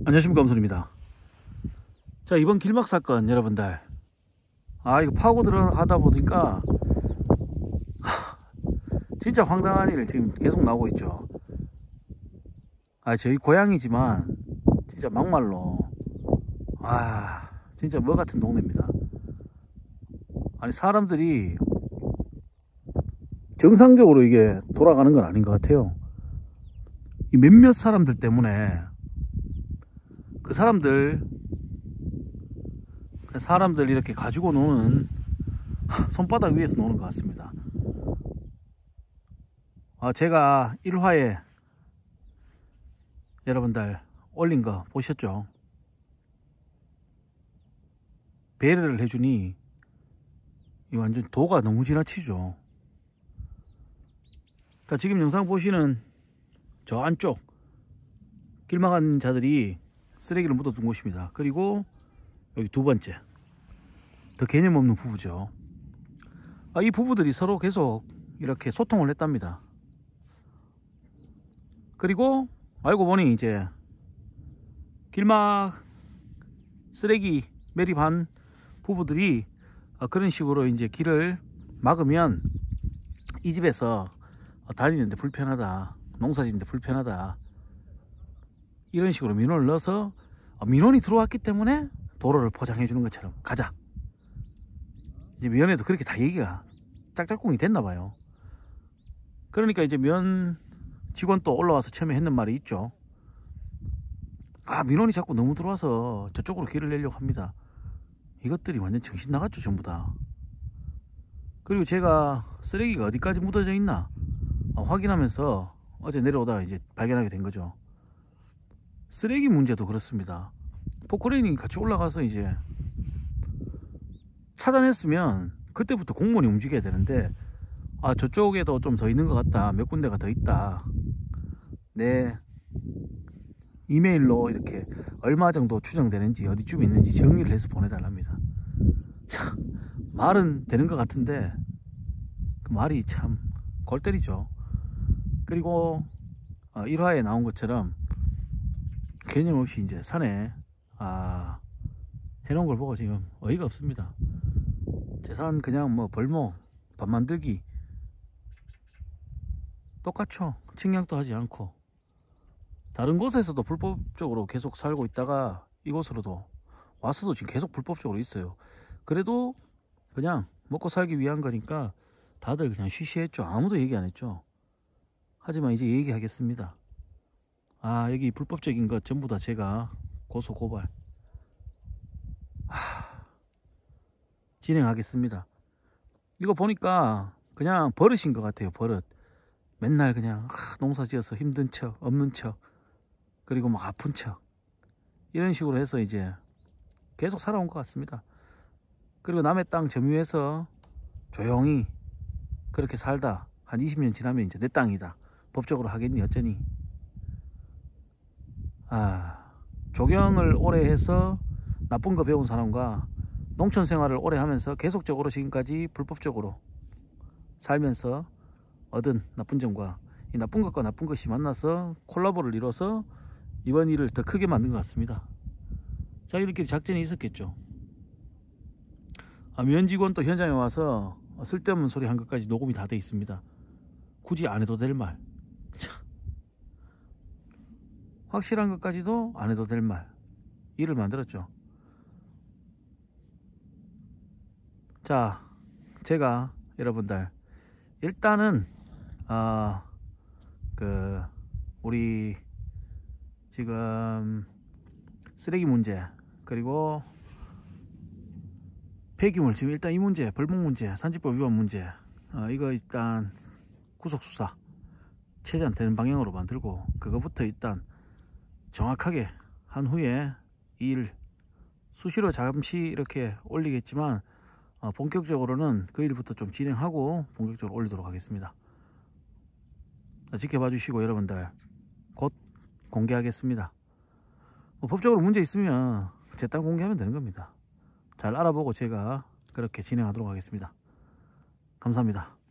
안녕하십니까, 엄선입니다. 자, 이번 길막 사건 여러분들, 이거 파고 들어가다 보니까 진짜 황당한 일 지금 계속 나오고 있죠. 저희 고향이지만 진짜 막말로 진짜 뭐 같은 동네입니다. 아니, 사람들이 정상적으로 이게 돌아가는 건 아닌 것 같아요. 이 몇몇 사람들 때문에 그 사람들 이렇게 가지고 노는 손바닥 위에서 노는 것 같습니다. 제가 1화에 여러분들 올린 거 보셨죠? 배려를 해주니 이 완전 도가 너무 지나치죠. 자, 지금 영상 보시는 저 안쪽 길막한 자들이 쓰레기를 묻어둔 곳입니다. 그리고 여기 두 번째, 더 개념 없는 부부죠. 이 부부들이 서로 계속 이렇게 소통을 했답니다. 그리고 알고 보니 이제 길막 쓰레기 매립한 부부들이 그런 식으로 이제 길을 막으면 이 집에서 다니는데 불편하다, 농사짓는데 불편하다, 이런 식으로 민원을 넣어서 민원이 들어왔기 때문에 도로를 포장해 주는 것처럼 가자, 이제 면에도 그렇게 다 얘기가 짝짝꿍이 됐나 봐요. 그러니까 이제 면 직원 또 올라와서 처음에 했는 말이 있죠. 민원이 자꾸 너무 들어와서 저쪽으로 길을 내려고 합니다. 이것들이 완전 정신 나갔죠, 전부 다. 그리고 제가 쓰레기가 어디까지 묻어져 있나 확인하면서 어제 내려오다가 이제 발견하게 된 거죠. 쓰레기 문제도 그렇습니다. 포크레인이 같이 올라가서 이제 차단했으면 그때부터 공무원이 움직여야 되는데, 저쪽에도 좀 더 있는 것 같다, 몇 군데가 더 있다, 내 이메일로 이렇게 얼마 정도 추정되는지 어디쯤 있는지 정리를 해서 보내달랍니다. 참, 말은 되는 것 같은데 그 말이 참 골 때리죠. 그리고 1화에 나온 것처럼 개념 없이 이제 산에 해놓은 걸 보고 지금 어이가 없습니다. 제 산 그냥 뭐 벌목 밥 만들기 똑같죠. 측량도 하지 않고 다른 곳에서도 불법적으로 계속 살고 있다가 이곳으로도 와서도 지금 계속 불법적으로 있어요. 그래도 그냥 먹고 살기 위한 거니까 다들 그냥 쉬쉬했죠. 아무도 얘기 안 했죠. 하지만 이제 얘기하겠습니다. 여기 불법적인 것 전부 다 제가 고소 고발 진행하겠습니다. 이거 보니까 그냥 버릇인 것 같아요. 버릇. 맨날 그냥 농사 지어서 힘든 척, 없는 척, 그리고 막 아픈 척, 이런 식으로 해서 이제 계속 살아온 것 같습니다. 그리고 남의 땅 점유해서 조용히 그렇게 살다 한 20년 지나면 이제 내 땅이다, 법적으로 하겠니 어쩌니. 조경을 오래 해서 나쁜 거 배운 사람과 농촌 생활을 오래 하면서 계속적으로 지금까지 불법적으로 살면서 얻은 나쁜 점과 이 나쁜 것과 나쁜 것이 만나서 콜라보를 이뤄서 이번 일을 더 크게 만든 것 같습니다. 자기들끼리 작전이 있었겠죠. 면직원 또 현장에 와서 쓸데없는 소리 한 것까지 녹음이 다 돼 있습니다. 굳이 안 해도 될 말, 확실한 것까지도 안 해도 될 말, 일을 만들었죠. 자, 제가 여러분들 일단은 우리 지금 쓰레기 문제, 그리고 폐기물, 지금 일단 이 문제, 벌목 문제, 산지법 위반 문제, 이거 일단 구속수사 최대한 되는 방향으로 만들고 그거부터 일단 정확하게 한 후에 이 일 수시로 잠시 이렇게 올리겠지만 본격적으로는 그 일부터 좀 진행하고 본격적으로 올리도록 하겠습니다. 지켜봐 주시고 여러분들 곧 공개하겠습니다. 법적으로 문제 있으면 제 땅 공개하면 되는 겁니다. 잘 알아보고 제가 그렇게 진행하도록 하겠습니다. 감사합니다.